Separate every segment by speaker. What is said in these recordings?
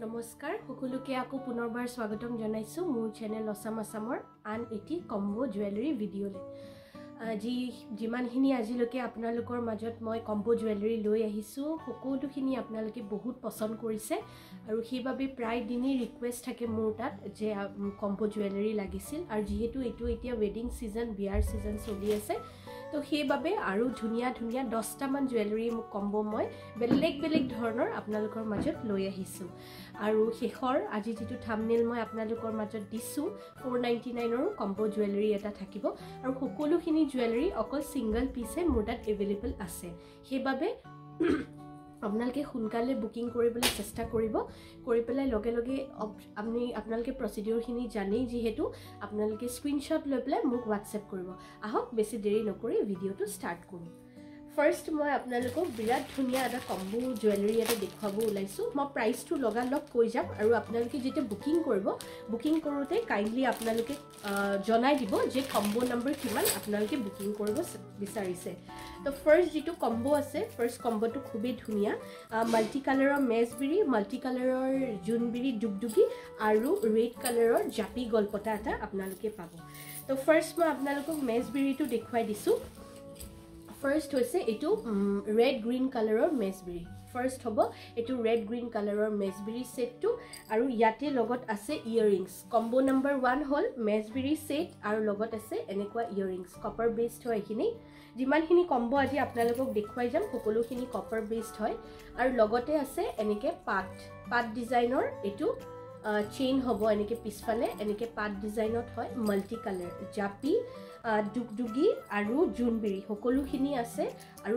Speaker 1: নমস্কাৰ সকলোকে আকৌ পুনৰবাৰ স্বাগতম জনাইছো মোৰ চেনেল অসাম আসামৰ আন এটি কম্বো জুৱেলাৰী ভিডিঅ'লে যিমানখিনি আজিলৈকে আপোনালোকৰ মাজত মই কম্বো জুৱেলাৰী লৈ আহিছো সকলোখিনি আপোনালোকে বহুত পছন্দ কৰিছে আৰু সেইবাবে প্ৰায় দিনেই ৰিকুৱেষ্ট থাকে মোৰ তাত যে কম্বো জুৱেলাৰী লাগিছিল আৰু যেহেতু এটো এতিয়া ৱেডিং সিজন বিয়াৰ সিজন চলি আছে তো সেইবাবে আৰু ধুনিয়া 10টা মান জুৱেলাৰী কম্বো মই বেলেগ ধৰণৰ আপোনালোকৰ মাজত লৈ আহিছো আৰু শেখৰ আজি যেটো থাম্বনেল মই আপোনালোকৰ মাজত দিছো 499 ৰ কম্বো জুৱেলাৰী এটা থাকিব আৰু সকলোখিনি জুৱেলাৰী অকল সিঙ্গল পিসে মোৰ তাত এভেইলেবল আছে সেইবাবে আপোনালোকে সোনকালে বুকিং কৰিবলৈ চেষ্টা কৰিব কৰি পেলাই লগে আপোনালোকে প্ৰসিডিউৰখিনি জানেই যেহেতু আপোনালোকে স্ক্ৰিনশ্বট লৈ পেলাই মোক WhatsApp কৰিব আহক বেছি দেৰি নকৰি ভিডিঅটো ষ্টাৰ্ট কৰো ফাৰ্স্ট মই আপোনালোকক বিৰাট ধুনিয়া এটা কম্বো জুৱেলাৰী এটা দেখাব ওলাইছো মই প্ৰাইচটো লগালগ কৈ যাম আৰু আপোনালোকে যেটা বুকিং কৰিব বুকিং কৰোতে কাইন্ডলি আপোনালোকে জনাই দিব যে কম্বো নম্বৰ কিমান আপোনালোকে বুকিং কৰিব বিচাৰিছে তো ফাৰ্স্ট যেটো কম্বো আছে ফাৰ্স্ট কম্বোটো খুবই ধুনিয়া মাল্টি কালাৰৰ মেজবিৰি মাল্টি কালাৰৰ জুনবিৰি দুগদুগি আৰু ৰেড কালাৰৰ জাপি গলপটা এটা আপোনালোকে পাব তো ফাৰ্স্ট মই আপোনালোকক মেজবিৰিটো দেখুৱাই দিছো First hoise etu red green color mesberry first hobo etu red green color mesberry set tu aru yate logot ase earrings combo number 1 hol mesberry set aru logot ase enekwa earrings copper based hoy khini jiman khini combo aji apnalokok dekhwai jam hokolo khini copper based hoy aru logote ase eneke pat designer etu chain hobo eneke pisfale eneke pat design hoy multi color japi দুগদুগি আৰু জুনবিৰি সকলোখিনি আছে আৰু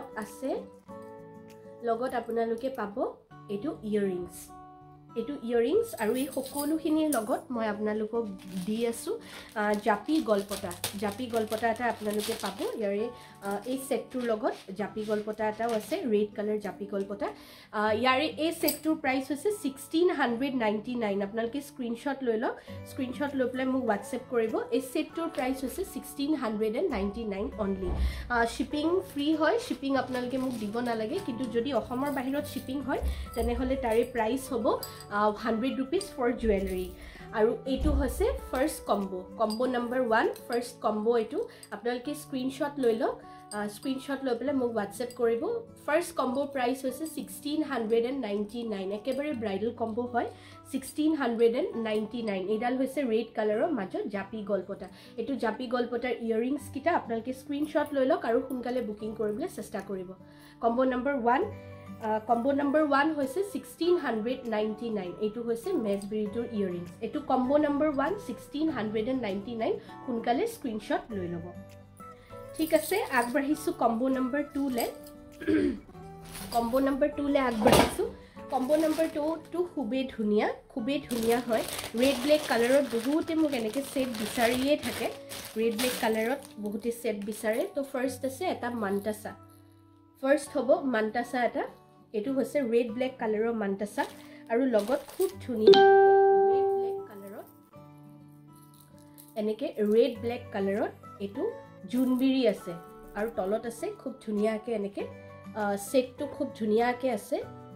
Speaker 1: লগত আপোনালোকে পাব এটো ইয়াৰিংস আৰু এই সকলোখিনিৰ লগত মই আপোনালোকক দি আছো জাপি গলপটা এটা আপোনালোকে পাব ইয়াৰে এই সেটটোৰ লগত জাপি গলপটা এটাও আছে ৰেড কালাৰ জাপি গলপটা ইয়াৰে এই সেটটোৰ প্ৰাইস হৈছে 1699 আপোনালোকে স্ক্ৰিনশ্বট লৈ লওক স্ক্ৰিনশ্বট লৈ পেলাই মোক WhatsApp কৰিব এই সেটটোৰ প্ৰাইস হৈছে 1699 অনলি শিপিং ফ্ৰী হয় শিপিং আপোনালোকে মোক দিব নালাগে কিন্তু যদি অসমৰ বাহিৰত শিপিং হয় তেনে হলে তাৰে প্ৰাইস হ'ব 100 rupees for jewelry আৰু এটো হৈছে first combo number 1 first combo এটো আপোনালোকে স্ক্ৰিনশ্বট লৈ লওক স্ক্ৰিনশ্বট লৈ পেলাই মোক WhatsApp কৰিব ফাৰ্স্ট কম্বো প্ৰাইস হৈছে 1699 একেবাৰে ব্ৰাইডাল কম্বো হয় 1699 এডাল হৈছে ৰেড কালাৰৰ মাজত জাপি গলপটা এটো জাপি গলপটাৰ ইয়াৰিংস কিটা আপোনালোকে স্ক্ৰিনশ্বট লৈ লওক আৰু সোনকালে বুকিং কৰিবলৈ চেষ্টা কৰিব combo number 1 combo number 1 hoise 1699 etu hoise mesberry earrings etu combo number 1 1699 hunkale screenshot loi lobo thik ase agbahisu combo number 2 le agbahisu combo number 2 to khube dhuniya hoy red black color ot bahute mok eneke set bisariye thake red black color ot bahute set bisare to first ase eta mantasa first hobo mantasa eta এটো হৈছে red black কালাৰৰ মান্তাসা আৰু লগত খুব ধুনিয়া red black কালাৰৰ এনেকে red black কালাৰৰ এটো জুনবিৰি আছে আৰু তলত আছে খুব ধুনিয়াকে এনেকে সেটটো খুব ধুনিয়াকে আছে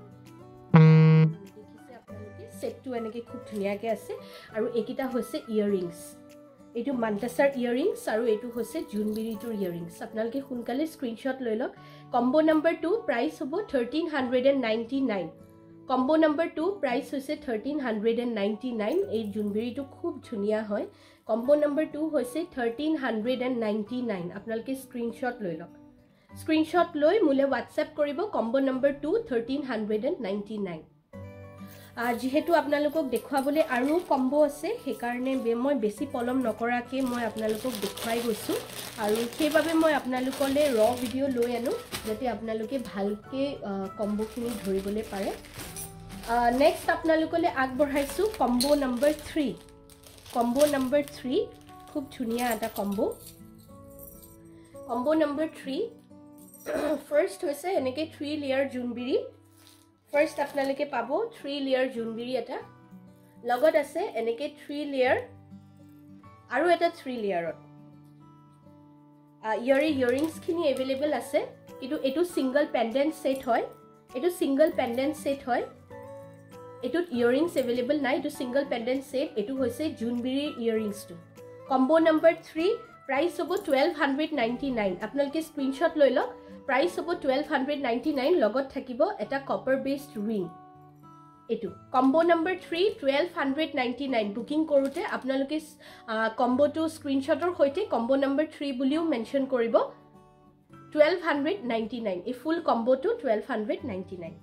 Speaker 1: দেখিছে আপোনালোকে সেটটো এনেকে খুব ধুনিয়াকে আছে আৰু একিটা হৈছে ইয়াৰিংস এটো মান্তাসাৰ ইয়াৰিংস আৰু এটো হৈছে জুনবিৰিটোৰ ইয়াৰিংস আপোনালোকে সোনকালে স্ক্ৰিনশ্বট লৈ লওক কম্বো নম্বৰ 2 প্ৰাইস হ'ব 1399 কম্বো নম্বৰ 2 প্ৰাইস হৈছে 1399 এই জুনবিৰিটো খুব ধুনিয়া হয় কম্বো নম্বৰ 2 হৈছে 1399 আপোনালোকে স্ক্ৰিনশ্বট লৈ লওক স্ক্ৰিনশ্বট লৈ মোলে WhatsApp কৰিব কম্বো নম্বৰ 2 1399 যেহেতু আপোনালোকক দেখুৱাবলে আৰু কম্বো আছে সেই কাৰণে মই বেছি পলম নকৰাকে মই আপোনালোকক দেখুৱাই গৈছো আৰু সেইবাবে মই আপোনালোকলে ৰ ভিডিও লৈ আনো যাতে আপোনালোকে ভালকে কম্বোখিনি ধৰিবলৈ পাৰে নেক্সট আপোনালোকলে আগবঢ়াইছো কম্বো নম্বৰ 3 খুব ধুনিয়া এটা কম্বো নম্বৰ 3 ফাৰ্স্ট হৈছে এনেকে 3 লেয়াৰ জুনবিৰি First আপোনালোকে পাব 3 layer জুনবিৰি এটা লগত আছে এনেকে 3 layer আৰু এটা 3 layer ইয়াৰিংস খিনি अवेलेबल আছে কিন্তু এটো সিঙ্গল পেন্ডেন্ট সেট হয় এটুত ইয়াৰিংছ এভেইলেবল নাই এটু সিঙ্গল পেন্ডেন্ট সেট এটু হৈছে জুনবিৰি ইয়াৰিংছটো কম্বো নাম্বাৰ 3 প্ৰাইস হ'ব 1299 আপোনালোকে স্ক্ৰিনশ্বট লৈ লওক প্ৰাইস হ'ব 1299 লগত থাকিব এটা কপাৰ বেসড ৰিং এটু কম্বো নাম্বাৰ 3 1299 বুকিং কৰোতে আপোনালোকে কম্বোটো স্ক্ৰিনশ্বটৰ হৈতে কম্বো নাম্বাৰ 3 বুলিও মেনশন কৰিব 1299 এই ফুল কম্বোটো 1299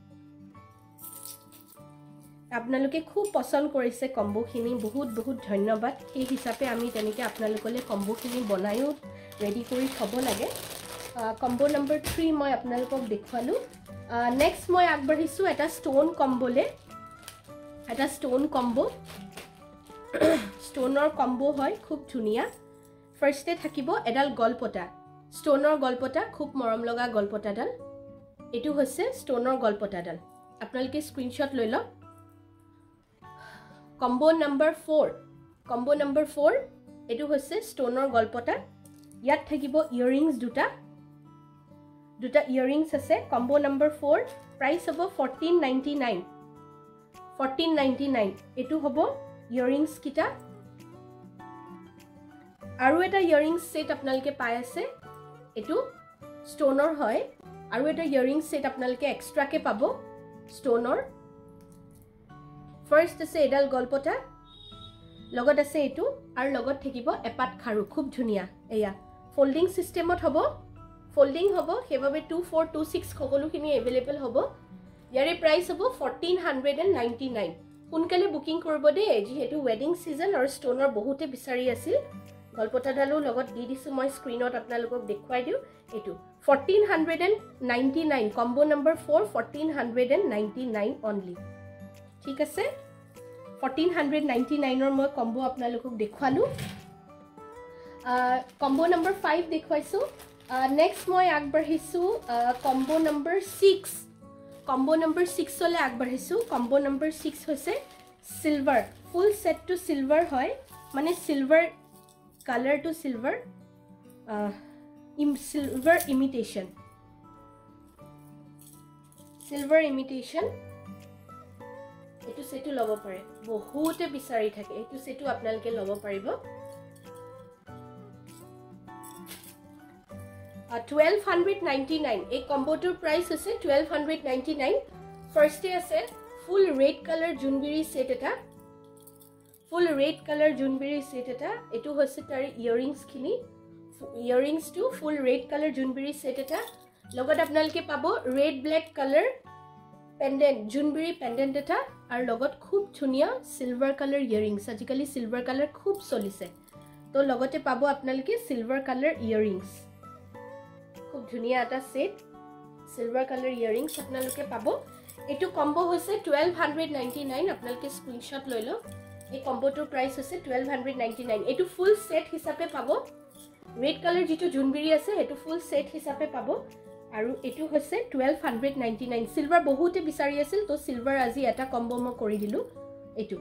Speaker 1: আপোনালোকে খুব পছন্দ কৰিছে কম্বোখিনি বহুত বহুত ধন্যবাদ এই হিচাপে আমি তেনেকৈ আপোনালোকলৈ কম্বোখিনি বনায়ো ৰেডি কৰি থব লাগে কম্বো নাম্বাৰ 3 মই আপোনালোকক দেখুৱালো নেক্সট মই আগবাঢ়িছো এটা ষ্টোন কম্বোলে এটা ষ্টোন কম্বো ষ্টোনৰ কম্বো হয় খুব ধুনিয়া ফাৰ্স্টে থাকিব এডাল গলপটা ষ্টোনৰ গলপটা খুব মৰম লগা গলপটাডাল এটু হৈছে ষ্টোনৰ গলপটাডাল আপোনালোকে স্ক্ৰিনশ্বট লৈ লওক কম্বো নাম্বাৰ 4 এটু হৈছে ষ্টোনৰ গলপটা ইয়াত থাকিব ইয়াৰিংছ দুটা ইয়াৰিংছ আছে কম্বো নাম্বাৰ 4 প্ৰাইস হ'ব 1499 এটু হ'ব ইয়াৰিংছ কিটা আৰু এটা ইয়াৰিংছ সেট আপোনালোকে পাই আছে এটু ষ্টোনৰ হয় আৰু এটা ইয়াৰিংছ সেট আপোনালোকে এক্সট্ৰাকে পাব ষ্টোনৰ ফাৰ্স্ট আছে এডাল গলপটা লগত আছে এটু আৰু লগত থাকিব এপাত খাৰু খুব ধুনিয়া এয়া ফোল্ডিং সিস্টেমত হ'ব ফোল্ডিং হ'ব হেভাবে 2426 সকলোখিনি এভেইলেবল হ'ব ইয়াৰে প্ৰাইস হ'ব 1499 সোনকালে বুকিং কৰিব দে যেহেতু ওয়েডিং সিজন আৰু ষ্টোনৰ বহুতে বিচাৰি আছিল গলপটাডালো লগত দি দিছো মই স্ক্ৰিনত আপোনালোকক দেখুৱাই দিও এটু 1499 কম্বো নাম্বাৰ 4 1499 অনলি ঠিক আছে 1499 ৰ মই কম্বো আপোনালোকক দেখুৱালো কম্বো নাম্বাৰ 5 দেখুৱাইছো নেক্সট মই আগবাঢ়িছো কম্বো নাম্বাৰ 6 লৈ আগবাঢ়িছো কম্বো নাম্বাৰ 6 হৈছে সিলভাৰ ফুল সেট টু সিলভাৰ হয় মানে সিলভাৰ কালাৰ টু সিলভাৰ সিলভাৰ ইমিটেশন এটু সেটু লব পাৰে বহুতে বিচাৰি থাকে এটু সেটু আপোনালোকে লব পাৰিব 1299 এই কম্বোটোৰ প্ৰাইস হৈছে 1299 ফাৰ্স্টে আছে ফুল ৰেড কালাৰ জুনবিৰি সেট এটা এটু হৈছে তাৰ ইয়াৰিংছ টু ফুল ৰেড কালাৰ জুনবিৰি সেট এটা লগত আপোনালোকে পাব ৰেড ব্ল্যাক কালাৰ পেন্ডেন্ট জুনবিৰি পেন্ডেন্ট এটা আৰু লগত খুব ধুনিয়া সিলভাৰ কালাৰ ইয়াৰিংছ আজিকালি সিলভাৰ কালাৰ খুব চলিছে তো লগতে পাব আপোনালোকে সিলভাৰ কালাৰ ইয়াৰিংছ খুব ধুনিয়া এটা সেট সিলভাৰ কালাৰ ইয়াৰিংছ আপোনালোকে পাব এটু কম্বো হৈছে 1299 আপোনালোকে স্ক্ৰিনশ্বট লৈ লওক এই কম্বোটোৰ প্ৰাইস হৈছে 1299 এটু ফুল সেট হিচাপে পাব ৰেড কালাৰ যেটো জুনবিৰি আছে এটু ফুল সেট হিচাপে পাব আৰু এটু হৈছে 1299 সিলভাৰ বহুতে বিচাৰি আছিল তো সিলভাৰ আজি এটা কম্বো মই কৰি দিলো এটু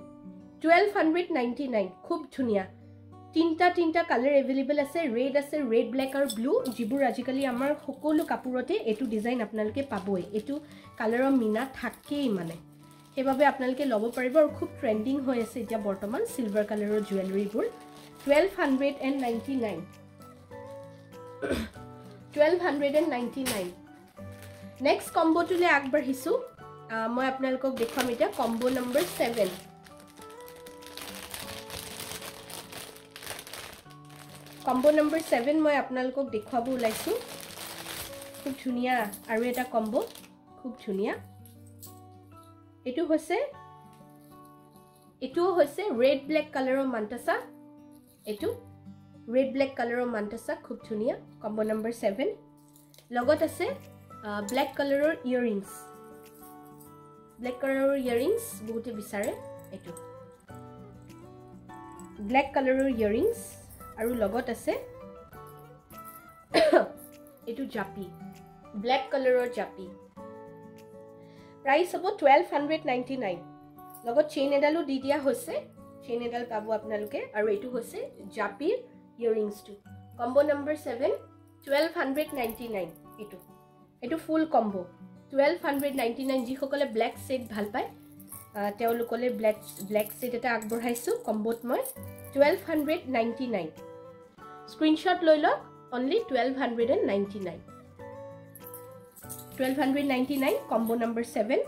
Speaker 1: 1299 খুব ধুনিয়া তিনটা কালাৰ এভেইলেবল আছে ৰেড ব্ল্যাক আৰু ব্লু জিবুৰ আজিকালি আমাৰ সকলো কাপোৰতে এটু ডিজাইন আপোনালোকে পাবই এটু কালাৰৰ মিনা থাকেই মানে হেভাবে আপোনালোকে লব পাৰিব আৰু খুব ট্ৰেন্ডিং হৈ আছে এতিয়া বৰ্তমান সিলভাৰ কালাৰৰ জুৱেলাৰীবোৰ 1299 নেক্সট কম্বোটোলে আগবাঢ়িছো মই আপোনালোকক দেখাম এতিয়া কম্বো নাম্বাৰ 7 কম্বো নাম্বাৰ 7 মই আপোনালোকক দেখুৱাব ওলাইছো খুব ধুনিয়া আৰু এটা কম্বো খুব ধুনিয়া এটু হৈছে ৰেড ব্ল্যাক কালাৰৰ মান্তাসা এটু ৰেড ব্ল্যাক কালাৰৰ মান্তাসা খুব ধুনিয়া কম্বো নাম্বাৰ 7 লগত আছে ব্ল্যাক কালাৰৰ ইয়াৰিংছ বহুতে বিচাৰে এটু ব্ল্যাক কালাৰৰ ইয়াৰিংছ আৰু লগত আছে এটু জাপি ব্ল্যাক কালাৰৰ জাপি প্ৰাইস হ'ব 1299 লগত চেইন এডালো দি দিয়া হৈছে চেইন এডাল পাব আপোনালোকে আৰু এটু হৈছে জাপিৰ ইয়াৰিংছ টু কম্বো নাম্বাৰ 7 1299 এটু ফুল কম্বো 1299 যি সকলে ব্ল্যাক সেট ভাল পায় তেওঁলোকলে ব্লেক সেট এটা আগবঢ়াইছো কম্বোত মই 1299 স্ক্ৰিনশ্বট লৈ লওক only 1299 combo number 7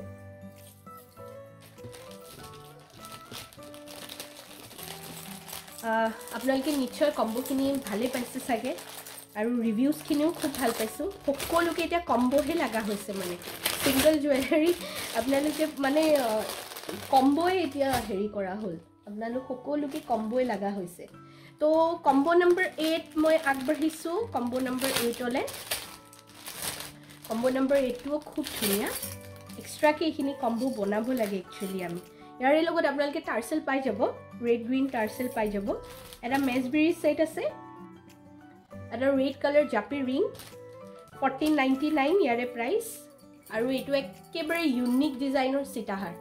Speaker 1: আপোনালোকে নিশ্চয় কম্বো খিনি ভালে পাইছে সাগে আৰু ৰিভিউজ খিনিও খুব ভাল পাইছো সকলোকে এটা কম্বো হে লাগা হৈছে মানে সিঙ্গল জুৱেলাৰী আপোনালোকে মানে কম্বোই এতিয়া হেৰি কৰা হল আপোনালোক সকলোকে কম্বোই লাগা হৈছে তো কম্বো নম্বৰ 8 মই আগবঢ়িছো কম্বো নম্বৰ 8 অলে কম্বো নম্বৰ 8 টো খুব ধুনিয়া এক্সট্ৰা কে এখিনি কম্বো বনাব লাগে একচুয়ালি আমি ইয়াৰে লগত আপোনালোকে টাৰ্সেল পাই যাব ৰেড গ্ৰীন টাৰ্সেল পাই যাব এটা মেজবেৰী সেট আছে এটা ৰেড কালাৰ জাপি ৰিং 1499 ইয়াৰে প্ৰাইস আৰু এটো একেবাৰে ইউনিক ডিজাইনৰ সিতাহাৰ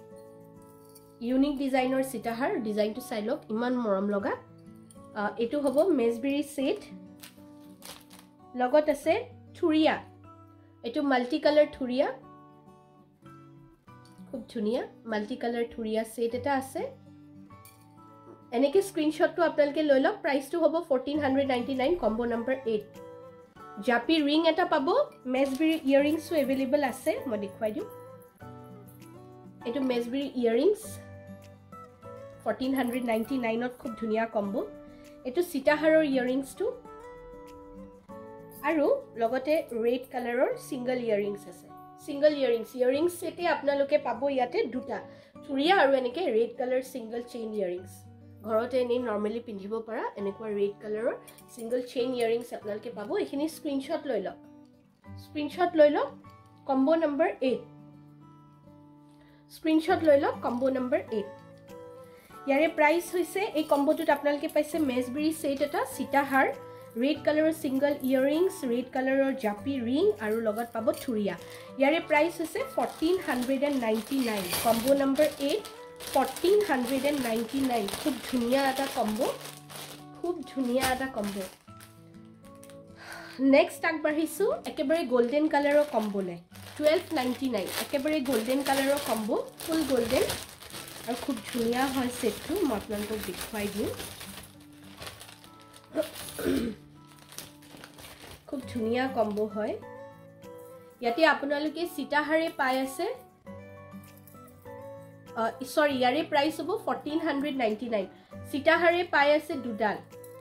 Speaker 1: ডিজাইনটো চাই লওক ইমান মৰম লগা এটো হ'ব মেজবেৰী সেট লগত আছে থুৰিয়া এটো মাল্টি কালাৰ থুৰিয়া খুব ধুনিয়া মাল্টি কালাৰ থুৰিয়া সেট এটা আছে এনেকে স্ক্ৰিনশ্বটটো আপোনালোকে লৈ লওক প্ৰাইসটো হ'ব 1499 কম্বো নম্বৰ 8 জাপি ৰিং এটা পাব মেজবেৰী ইয়াৰিংছও अवेलेबल আছে মই দেখুৱাই দিম এটো মেজবেৰী ইয়াৰিংছ 1499 ত খুব ধুনিয়া কম্বো এটো সিতাহাৰৰ ইয়াৰিংছটো আৰু লগতে ৰেড কালাৰৰ সিঙ্গল ইয়াৰিংছ আছে সিঙ্গল ইয়াৰিংছ সেটে আপোনালোকে পাব ইয়াতে দুটা থুৰিয়া আৰু এনেকে red colour single chain earrings ঘৰতে এনে নৰমালি পিন্ধিব পাৰা এনেকুৱা ৰেড কালাৰৰ সিঙ্গল চেইন ইয়াৰিংছ আপোনালোকে পাব এখিনি স্ক্ৰিনশ্বট লৈ লওক কম্বো নম্বৰ 8 স্ক্ৰিনশ্বট লৈ লওক কম্বো নম্বৰ 8 ইয়াৰে প্ৰাইস হৈছে এই কম্বোটোত আপোনালোকে পাইছে মেজবেৰী সেট এটা সিতাহাৰ ৰেড কালাৰৰ সিঙ্গল ইয়াৰিংছ ৰেড কালাৰৰ জাপি ৰিং আৰু লগত পাব থুৰিয়া ইয়াৰে প্ৰাইস হৈছে 1499 কম্বো নম্বৰ 8 1499 খুব ধুনিয়া এটা কম্বো নেক্সট আগবাঢ়িছো একেবাৰে গোল্ডেন কালাৰৰ কম্বোলে 1299 একেবাৰে গোল্ডেন কালাৰৰ কম্বো ফুল গোল্ডেন আৰু খুব ধুনিয়া হয় সেটটো মই আপোনালোকক দেখুৱাই দিম খুব ধুনিয়া কম্বো হয় ইয়াতে আপোনালোকে সিতাহাৰে পাই আছে সৰি ইয়াৰে প্ৰাইস হ'ব 1499 সিতাহাৰে পাই আছে দুডাল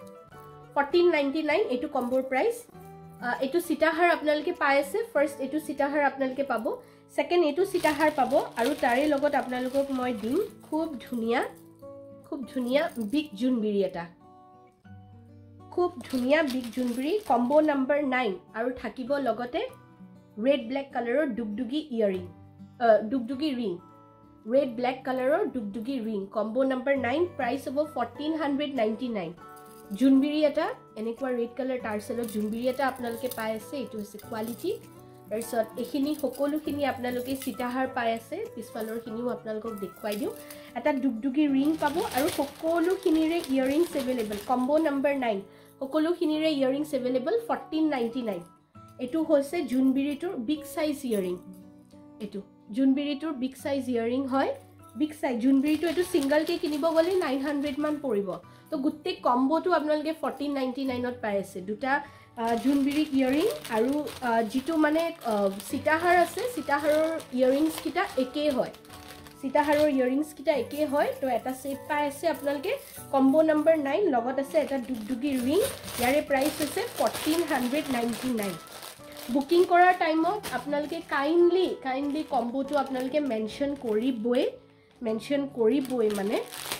Speaker 1: 1499 এটো কম্বোৰ প্ৰাইস এটো সিতাহাৰ আপোনালোকে পাই আছে ফাৰ্স্ট এটো সিতাহাৰ আপোনালোকে পাব সেকেন্ড এটো সিতাহাৰ পাব আৰু তাৰে লগত আপোনালোকক মই দিম খুব ধুনিয়া বিগ জুনবিৰি এটা খুব ধুনিয়া বিগ জুনবিৰি কম্বো নম্বৰ 9 আৰু থাকিব লগতে ৰেড ব্ল্যাক কালাৰৰ ডুগডুগি ইয়াৰিং ডুগডুগি ring red black color dugdugi ring combo number 9 price of 1499 junbiri eta enekwa red color tarsel junbiri eta apnaloke pai ase etu ase quality ersot ekhini hokolu khini apnaloke sitahar pai ase pisfalor khiniu apnalok dekhwai diu eta dugdugi ring pabo aru hokolu khinire earrings available combo number 9 hokolu khinire earrings available 1499 etu hoise junbiri tur big size earring etu জুনবিৰি টুৰ big size earring হয় big size জুনবিৰি টু এটো single কে কিনিব গলে 900 মান পৰিব তো গুটে কম্বোটো আপোনালোকে 1499 ত পাই আছে দুটা জুনবিৰি ইয়াৰিং আৰু জিটো মানে সিতাহাৰ আছে সিতাহাৰৰ ইয়াৰিংছ কিটা একে হয় সিতাহাৰৰ ইয়াৰিংছ কিটা একে হয় তো এটা সেট পাই আছে আপোনালোকে কম্বো নম্বৰ 9 লগত আছে এটা ডুগডুগি ৰিং ইয়াৰে প্ৰাইস হৈছে 1499 বুকিং কৰাৰ টাইমত আপোনালোকে কাইন্ডলি কম্বোটো আপোনালোকে মেনশন কৰিবই মানে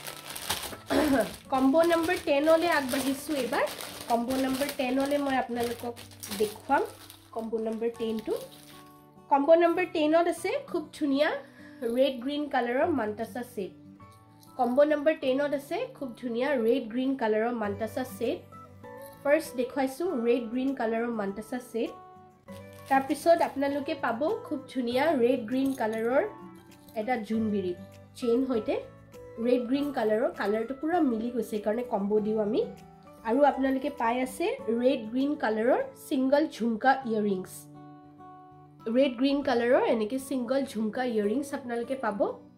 Speaker 1: কম্বো নম্বৰ 10 অলে আগবাঢ়িছো এবাৰ কম্বো নম্বৰ 10 অলে মই আপোনালোকক দেখুৱাম কম্বো নম্বৰ 10 টো কম্বো নম্বৰ 10 ত আছে খুব ধুনিয়া ৰেড গ্ৰীন কালাৰৰ মান্তাসা সেট কম্বো নম্বৰ 10 ত আছে খুব ধুনিয়া ৰেড গ্ৰীন কালাৰৰ মান্তাসা সেট ফাৰ্স্ট দেখুৱাইছো ৰেড গ্ৰীন কালাৰৰ মান্তাসা সেট তাৰ পিছত আপোনালোকে পাব খুব ধুনিয়া ৰেড গ্ৰীন কালাৰৰ এটা জুনবিৰি চেইন হইতে ৰেড গ্ৰীন কালাৰটো পুৰা মিলি গৈছে কাৰণে কম্বো দিও আমি আৰু আপোনালোকে পাই আছে ৰেড গ্ৰীন কালাৰৰ সিঙ্গল ঝুমকা ইয়াৰিংছ ৰেড গ্ৰীন কালাৰৰ এনেকে সিঙ্গল ঝুমকা ইয়াৰিংছ আপোনালোকে পাব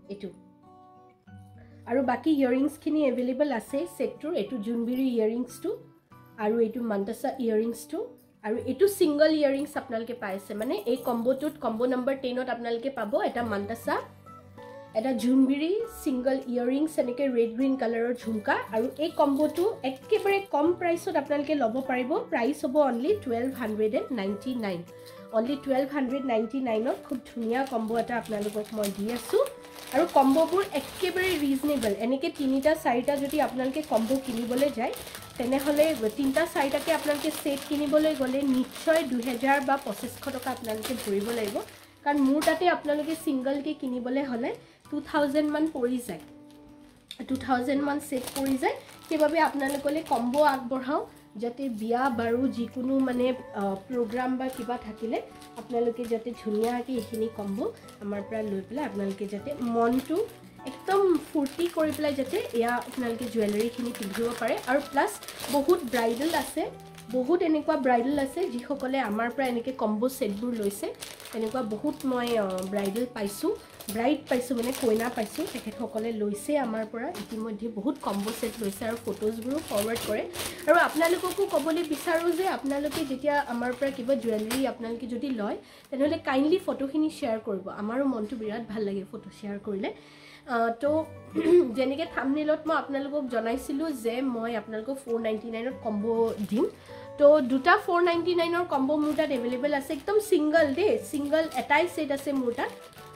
Speaker 1: এটো আৰু বাকি ইয়াৰিংছ খিনি अवेलेबल আছে সেটটোৰ এটো জুনবিৰি ইয়াৰিংছটো আৰু এটো মান্তাসা ইয়াৰিংছটো আৰু এটো সিঙ্গল ইয়াৰিংছ আপোনালকে পাইছে মানে এই কম্বোটোত কম্বো নম্বৰ 10 ত আপোনালকে পাব এটা মান্তাসা এটা জুনবিৰি সিঙ্গল ইয়াৰিংছ এনেকে ৰেড গ্ৰীন কালাৰৰ ঝুমকা আৰু এই কম্বোটো একেবাৰে কম প্ৰাইসত আপোনালকে লব পাৰিব প্ৰাইস হ'ব অনলি 1299 অনলি 1299 ত খুব ধুনিয়া কম্বো এটা আপোনালোকক মই দি আছো আৰু কম্বোবোৰ একেবাৰে ৰিজনেবল এনেকে তিনিটা চাৰিটা যদি আপোনালকে কম্বো কিনিবলৈ যায় তেনে হলে তিনটা চাৰিটাকে আপোনালকে সেট কিনিবলৈ গলে নিশ্চয় 2000 বা 2500 টকা আপোনালকে ভৰিব লাগিব কাৰণ মোৰ তাতে আপোনালকে সিঙ্গল কে কিনিবলৈ হলে 2000 মান পৰি যায় 2000 মান সেট পৰি যায় সেইবাবে আপোনালকলে কম্বো আগবঢ়াও যাতে বিয়া বাৰু যিকোনো মানে প্ৰগ্ৰাম বা কিবা থাকিলে আপোনালকে যাতে ধুনিয়াকে এখিনি কম্বো আমাৰ পৰা লৈ পেলাই আপোনালকে যাতে মনটো একদম ফুৰ্তি কৰি পেলাই যাতে ইয়া আপোনালকে জুৱেলাৰী খিনি পিন্ধিব পাৰে আৰু প্লাস বহুত ব্ৰাইডাল আছে বহুত এনেকুৱা ব্ৰাইডাল আছে যি সকলে আমাৰ পৰা এনেকে কম্বো সেটবোৰ লৈছে এনেকুৱা বহুত মই ব্ৰাইডাল পাইছো ব্ৰাইড পাইছো মানে কইনা পাইছো তেখেত সকলে লৈছে আমাৰ পৰা ইতিমধ্যে বহুত কম্বো সেট লৈছে আৰু ফটোজবোৰো ফৰৱাৰ্ড কৰে আৰু আপোনালোককো কবলৈ বিচাৰো যে আপোনালোকে যেতিয়া আমাৰ পৰা কিবা জুৱেলাৰী আপোনালোকে যদি লয় তেনেহলে কাইন্ডলি ফটোখিনি শেয়াৰ কৰিব আমাৰো মনটো বিৰাট ভাল লাগে ফটো শেয়াৰ কৰিলে তো যেনেকে থাম্বনেইলত মই আপোনালোকক জনাইছিলো যে মই আপোনালোকক 499 ত কম্বো দিম তো দুটা 499 ৰ কম্বো মোৰ তাত अवेलेबल আছে একদম সিঙ্গল দে সিঙ্গল এটাই সেট আছে মোৰ তাত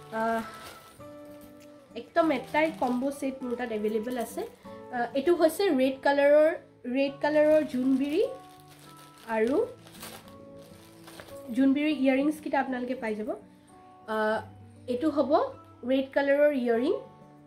Speaker 1: একদম এটাই কম্বো সেট মোৰ তাত अवेलेबल আছে এটো হৈছে ৰেড কালাৰৰ জুনবিৰি আৰু জুনবিৰি ইয়াৰিংছ কিটা আপোনালোকে পাই যাব এটো হ'ব ৰেড কালাৰৰ ইয়াৰিং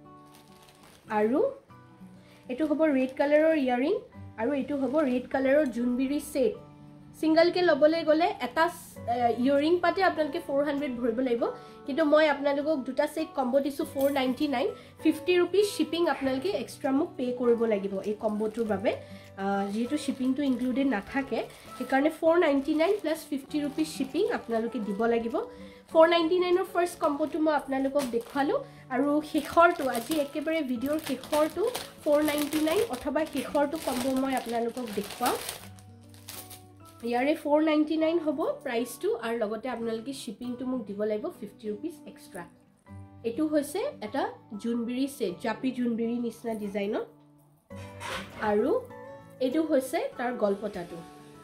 Speaker 1: আৰু এটো হ'ব ৰেড কালাৰৰ ইয়াৰিং আৰু এটো হ'ব ৰেড কালাৰৰ জুনবিৰি সেট সিঙ্গল কে লবলৈ গলে এটা ইয়াৰিং পাতে আপোনালোকে 400 ভৰিব লাগিব কিন্তু মই আপোনালোকক দুটা সেট কম্বো দিছো 499 50 रुपीस শিপিং আপোনালোকে এক্সট্ৰা মোক পে কৰিব লাগিব এই কম্বোটোৰ বাবে যেহেতু শিপিংটো ইনক্লুডেড নাথাকে সেইকাৰণে 499 প্লাস 50 रुपीस শিপিং আপোনালোকে দিব লাগিব 499 ৰ ফাৰ্স্ট কম্বোটো মই আপোনালোকক দেখালো আৰু শেষৰটো আজি একেবাৰে ভিডিওৰ শেষৰটো 499 অথবা শেষৰটো কম্বো মই আপোনালোকক দেখাও ইয়াৰে 499 হ'ব প্ৰাইসটো আৰু লগতে আপোনালোকে শিপিংটো মোক দিব লাগিব 50 रुपीस এক্সট্ৰা এটো হৈছে এটা জুনবিৰি সেট জাপি জুনবিৰি নিচিনা ডিজাইনৰ আৰু এটো হৈছে তাৰ গলপটাটো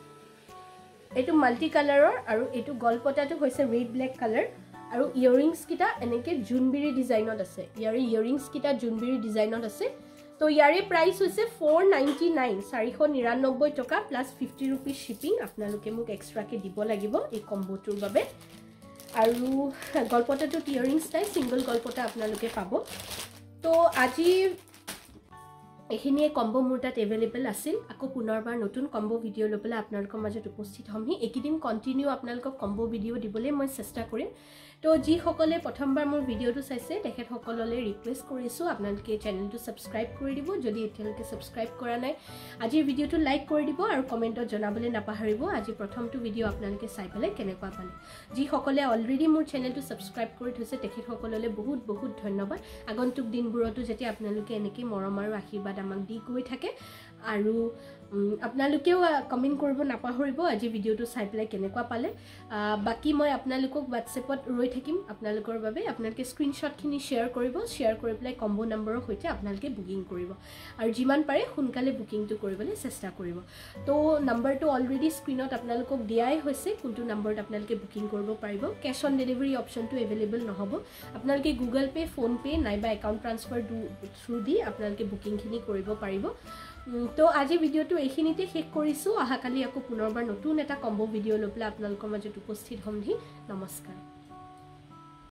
Speaker 1: এটো মাল্টি কালাৰৰ আৰু এটো গলপটাটো হৈছে ৰেড ব্ল্যাক কালাৰ আৰু ইয়াৰিংছ কিটা এনেকে জুনবিৰি ডিজাইনত আছে ইয়াৰে ইয়াৰিংছ কিটা জুনবিৰি ডিজাইনত আছে তো ইয়াৰে প্ৰাইস হৈছে 499 499 টকা প্লাস 50 रुपीस শিপিং আপোনালোকে মোক এক্সট্ৰা কে দিব লাগিব এই কম্বোটোৰ বাবে আৰু গলপটাটো ইয়াৰিংছ টাই সিঙ্গল গলপটা আপোনালোকে পাব তো আজি এখিনিয়ে কম্বো মোৰ তাত अवेलेबल আছিল আকৌ পুনৰবাৰ নতুন কম্বো ভিডিও লৈ পেলাই আপোনালোকৰ মাজত উপস্থিত হ'মহি একিদিন কন্টিনিউ আপোনালোকক কম্বো ভিডিও দিবলৈ মই চেষ্টা কৰিম তো যি সকলে প্ৰথমবাৰ মোৰ ভিডিওটো চাইছে তেখেত সকললৈ ৰিকুৱেষ্ট কৰিছো আপোনালোকে চেনেলটো সাবস্ক্ৰাইব কৰি দিব যদি এতিয়ালৈকে সাবস্ক্ৰাইব কৰা নাই আজিৰ ভিডিওটো লাইক কৰি দিব আৰু কমেন্টত জনাবলৈ নাপাহৰিব আজি প্ৰথমটো ভিডিও আপোনালোকে চাই পেলাই কেনেকুৱা পালে যি সকলে অলৰেডি মোৰ চেনেলটো সাবস্ক্ৰাইব কৰি থৈছে তেখেত সকললৈ বহুত বহুত ধন্যবাদ আগন্তুক দিনবোৰতো যেতি আপোনালোকে এনেকৈ মৰম আৰু আশীৰ্বাদ আমাক দি গৈ থাকে আৰু আপোনালোকেও কমেন্ট কৰিব নাপাহৰিব আজি ভিডিওটো চাই পেলাই কেনেকুৱা পালে বাকি মই আপোনালোকক WhatsAppত ৰৈ থাকিম আপোনালোকৰ বাবে আপোনালোকে স্ক্ৰিনশ্বট খিনি শেয়াৰ কৰিব শেয়াৰ কৰি পেলাই কম্বো নম্বৰৰ সৈতে আপোনালোকে বুকিং কৰিব আৰু যিমান পাৰে সোনকালে বুকিংটো কৰিবলৈ চেষ্টা কৰিব তো নম্বৰটো অলৰেডি স্ক্ৰিনত আপোনালোকক দিয়াই হৈছে কোনটো নম্বৰত আপোনালোকে বুকিং কৰিব পাৰিব কেশ অন ডেলিভাৰী অপচনটো अवेलेबल নহব আপোনালোকে গুগল পে ফোন পে নাইবা একাউণ্ট ট্ৰান্সফাৰ থ্ৰু দি আপোনালোকে বুকিং খিনি কৰিব পাৰিব তো আজি ভিডিওটো এইখিনিতে শেষ কৰিছো আহাকালি আকৌ পুনৰবাৰ নতুন এটা কম্বো ভিডিও লৈ পেলাই আপোনালোকৰ মাজত উপস্থিত হ'মহি নমস্কাৰ